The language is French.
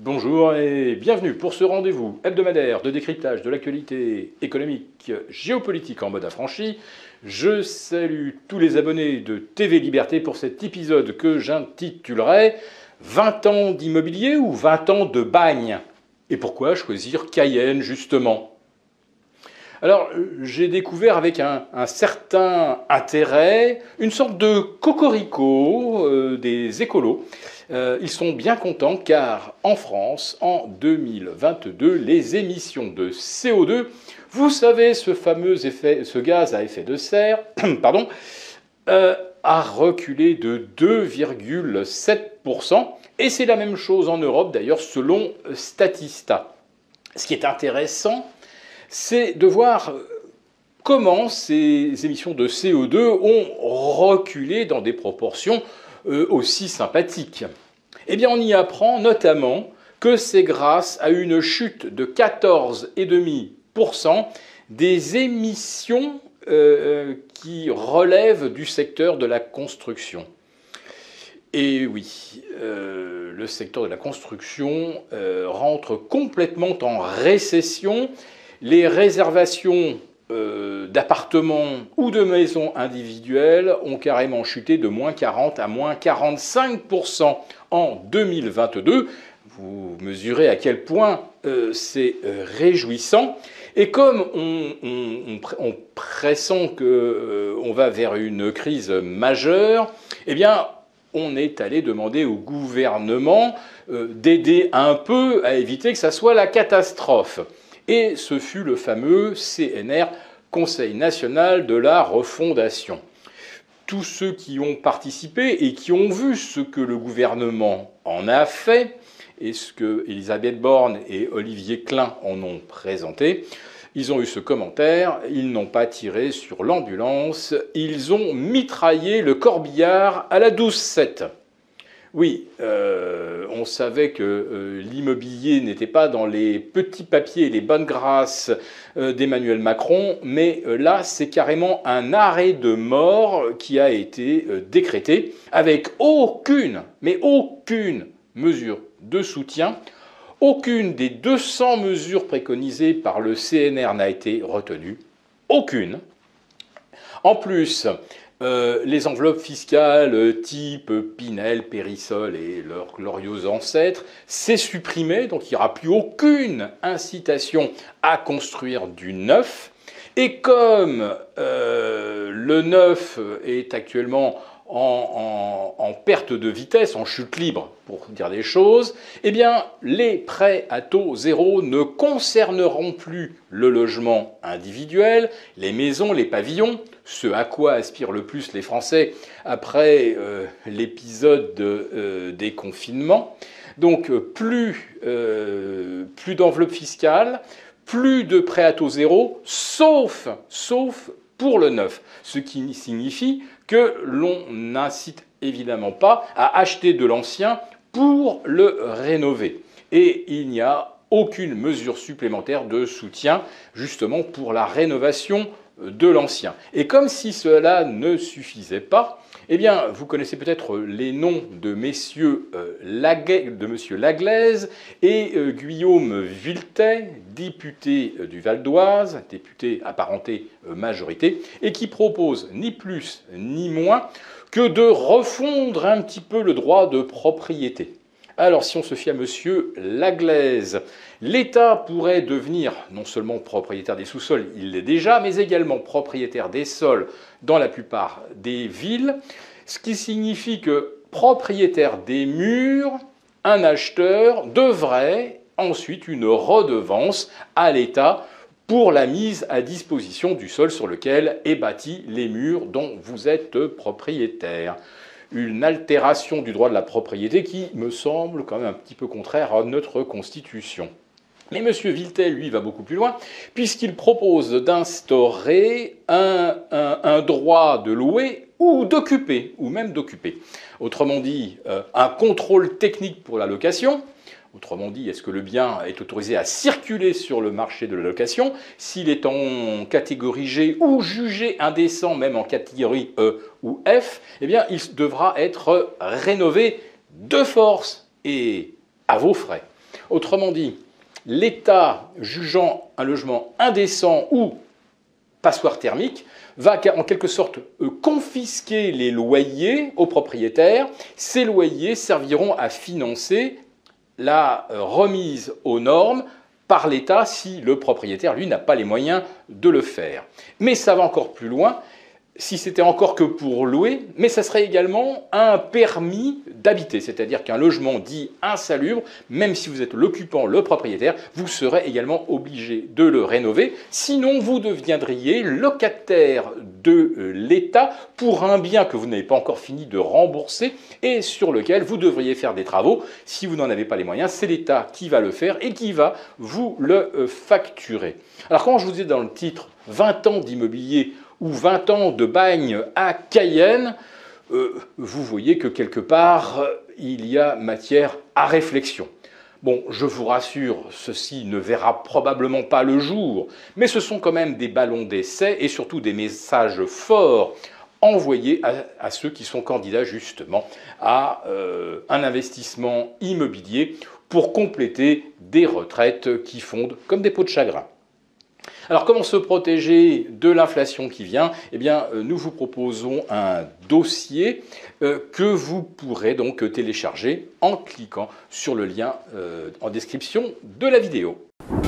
Bonjour et bienvenue pour ce rendez-vous hebdomadaire de décryptage de l'actualité économique, géopolitique en mode affranchi. Je salue tous les abonnés de TV Liberté pour cet épisode que j'intitulerai 20 ans d'immobilier ou 20 ans de bagne. Et pourquoi choisir Cayenne justement ? Alors, j'ai découvert avec un certain intérêt une sorte de cocorico des écolos. Ils sont bien contents car en France, en 2022, les émissions de CO2, vous savez, ce gaz à effet de serre, pardon, a reculé de 2,7%. Et c'est la même chose en Europe d'ailleurs selon Statista. Ce qui est intéressant, c'est de voir comment ces émissions de CO2 ont reculé dans des proportions aussi sympathiques. Eh bien, on y apprend notamment que c'est grâce à une chute de 14,5% des émissions qui relèvent du secteur de la construction. Et oui, le secteur de la construction rentre complètement en récession. Les réservations d'appartements ou de maisons individuelles ont carrément chuté de moins 40 à moins 45% en 2022. Vous mesurez à quel point c'est réjouissant. Et comme on pressent qu'on va vers une crise majeure, eh bien, on est allé demander au gouvernement d'aider un peu à éviter que ça soit la catastrophe. Et ce fut le fameux CNR, Conseil national de la refondation. Tous ceux qui ont participé et qui ont vu ce que le gouvernement en a fait, et ce que Elisabeth Borne et Olivier Klein en ont présenté, ils ont eu ce commentaire, ils n'ont pas tiré sur l'ambulance, ils ont mitraillé le corbillard à la 12-7. Oui, on savait que l'immobilier n'était pas dans les petits papiers et les bonnes grâces d'Emmanuel Macron, mais là, c'est carrément un arrêt de mort qui a été décrété avec aucune mesure de soutien. Aucune des 200 mesures préconisées par le CNR n'a été retenue. Aucune. En plus, les enveloppes fiscales type Pinel, Périsol et leurs glorieux ancêtres, c'est supprimé, donc il n'y aura plus aucune incitation à construire du neuf. Et comme le neuf est actuellement en perte de vitesse, en chute libre, pour dire des choses, eh bien, les prêts à taux zéro ne concerneront plus le logement individuel, les maisons, les pavillons, ce à quoi aspirent le plus les Français après l'épisode des confinements. Donc, plus d'enveloppe fiscale, plus de prêts à taux zéro, sauf pour le neuf. Ce qui signifie que l'on n'incite évidemment pas à acheter de l'ancien pour le rénover. Et il n'y a aucune mesure supplémentaire de soutien justement pour la rénovation de l'ancien. Et comme si cela ne suffisait pas, eh bien, vous connaissez peut-être les noms de monsieur Laglaise et Guillaume Vuilletet, député du Val d'Oise, député apparenté majorité, et qui propose ni plus ni moins que de refondre un petit peu le droit de propriété. Alors, si on se fie à monsieur Laglaise, l'État pourrait devenir non seulement propriétaire des sous-sols, il l'est déjà, mais également propriétaire des sols dans la plupart des villes, ce qui signifie que propriétaire des murs, un acheteur devrait ensuite une redevance à l'État pour la mise à disposition du sol sur lequel est bâti les murs dont vous êtes propriétaire. Une altération du droit de la propriété qui me semble quand même un petit peu contraire à notre Constitution. Mais M. Vuilletet, lui, va beaucoup plus loin, puisqu'il propose d'instaurer un droit de louer ou d'occuper, ou même d'occuper. Autrement dit, un contrôle technique pour la location. Autrement dit, est-ce que le bien est autorisé à circuler sur le marché de la location? S'il est en catégorie G ou jugé indécent, même en catégorie E ou F, eh bien, il devra être rénové de force et à vos frais. Autrement dit, l'État jugeant un logement indécent ou passoire thermique va en quelque sorte confisquer les loyers aux propriétaires. Ces loyers serviront à financer la remise aux normes par l'État si le propriétaire, lui, n'a pas les moyens de le faire. Mais ça va encore plus loin. Si c'était encore que pour louer, mais ça serait également un permis d'habiter, c'est-à-dire qu'un logement dit insalubre, même si vous êtes l'occupant, le propriétaire, vous serez également obligé de le rénover, sinon vous deviendriez locataire de l'État pour un bien que vous n'avez pas encore fini de rembourser et sur lequel vous devriez faire des travaux. Si vous n'en avez pas les moyens, c'est l'État qui va le faire et qui va vous le facturer. Alors quand je vous dis dans le titre 20 ans d'immobilier ou 20 ans de bagne à Cayenne, vous voyez que quelque part, il y a matière à réflexion. Bon, je vous rassure, ceci ne verra probablement pas le jour, mais ce sont quand même des ballons d'essai et surtout des messages forts envoyés à ceux qui sont candidats justement à un investissement immobilier pour compléter des retraites qui fondent comme des pots de chagrin. Alors comment se protéger de l'inflation qui vient? Eh bien, nous vous proposons un dossier que vous pourrez donc télécharger en cliquant sur le lien en description de la vidéo.